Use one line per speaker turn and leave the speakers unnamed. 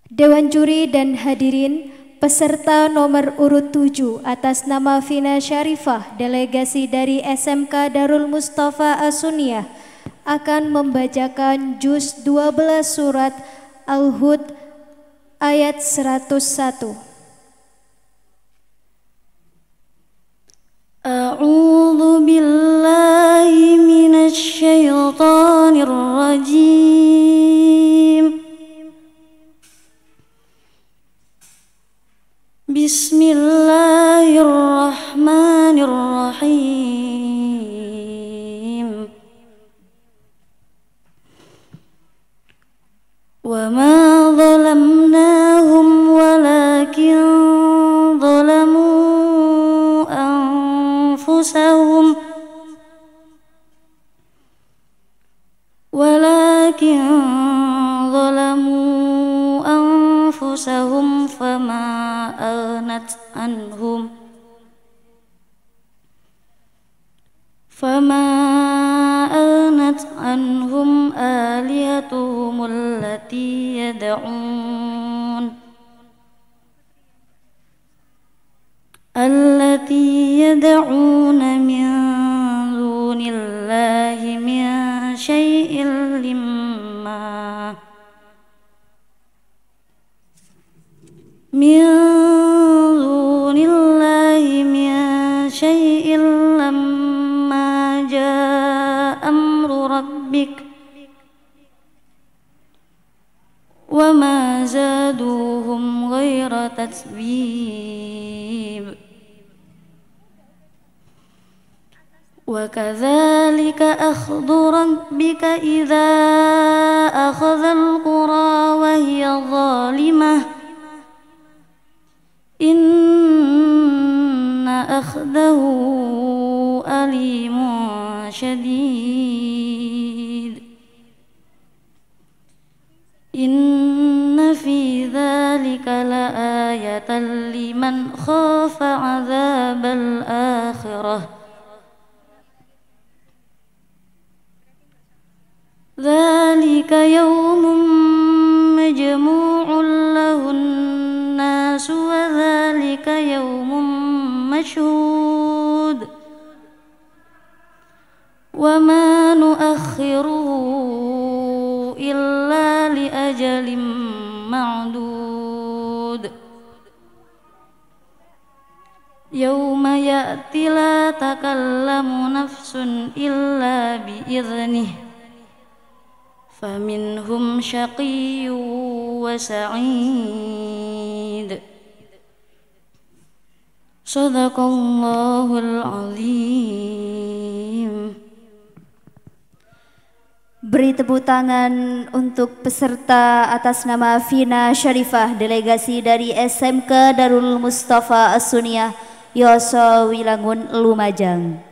Dewan Juri dan hadirin, peserta nomor urut 7 atas nama Vina Syarifah, delegasi dari SMK Darul Mustafa As-Sunniyah, akan membacakan juz 12 surat Al-Hud ayat 101.
A'udzu billahi minasy syaithanir rajim. Bismillahirrahmanirrahim. Wa ma zalamnahum walakin zalamu anfusahum fama aghnat anhum alihatuhum allati yad'un min dunillahi min syai'in lamma jaa amru rabbik wa ma zaduhum ghaira tatbib. Wa kadzalika akhdhu rabbika idza akhadhal qura wa hiya zalimah inna akhdahu alimun syadid. Inna fi dzalika laayatan liman khafa 'adzabal akhirah. Dzalika yaumun majmu'un lahun nas wa dzalika yaumun mashhud wa ma nuakhiruhu illa li ajalin ma'dud. Yauma ya'ti la takallamu nafsun illa bi idhnih faminhum syaqiyyun wa sa'id. Shadaqallahul azim.
Beri tepuk tangan untuk peserta atas nama Vina Syarifah, delegasi dari SMK Darul Mustafa As-Sunniyah, Yoso Wilangun, Lumajang.